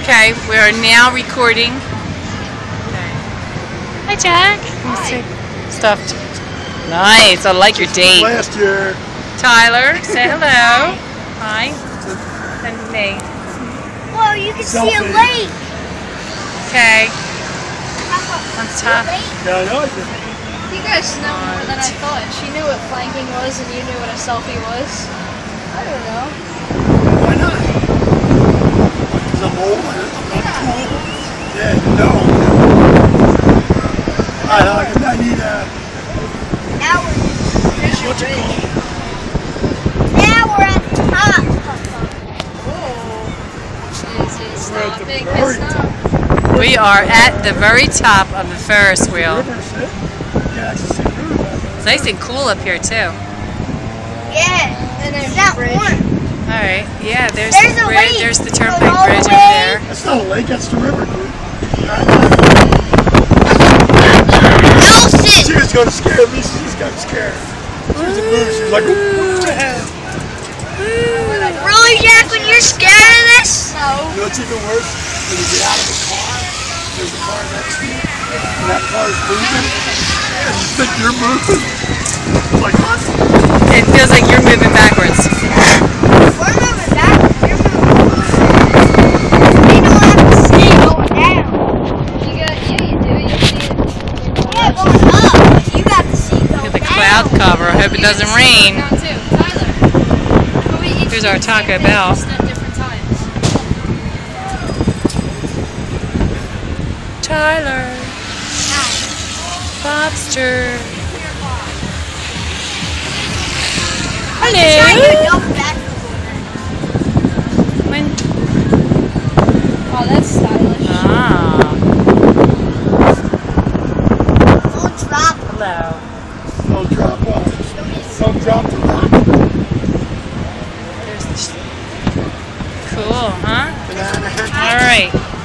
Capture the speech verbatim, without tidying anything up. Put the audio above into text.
Okay, we are now recording. Okay. Hi, Jack. Hi. Stuffed. Nice. I like your date. Last year. Tyler, say hello. Hi. And me. Whoa, you can Selfie. see a lake. Okay. On top. Yeah, I know I did. You guys know more than I thought. She knew what flanking was, and you knew what a selfie was. I don't know. Why not? Because I'm old. I'm not cool. Yeah, you know. I, I, I need a. Now we're, What's it called? now we're at the top. Easy, We're at stop the it, very stop. We are at the very top of the Ferris wheel. Yeah, it's the river. It's nice and cool up here too. Yeah, And there's it's not the bridge. warm. All right. Yeah, there's, There's the a bridge. lake. There's the Goes turnpike all the bridge over way. there. That's not a lake, that's the river, dude. Nelson! She was going to scare me, she just got scared. She was a boo, she was like, what the hell? Really, Jack, when you're scared of this? No. You know what's even worse? When you get out of the car, there's a car next to you, and that car is moving, and you think you're moving. It's like, what? It feels like you're moving backwards. We're moving backwards. You're moving forward. You don't have to see going down. You got, yeah, you do. You see it. Yeah, going up. You got to see going Look at the down. cloud cover. I hope it doesn't rain. Down too. Tyler. But we each Here's do our the same Taco thing, Bell. just at different times. Tyler. Bobster. Try Hello. your double backflip over. When, Oh, that's stylish. ah. Don't drop it. Hello. Don't drop off. Don't drop the rock. There's the sh- cool, huh? Banana. All right.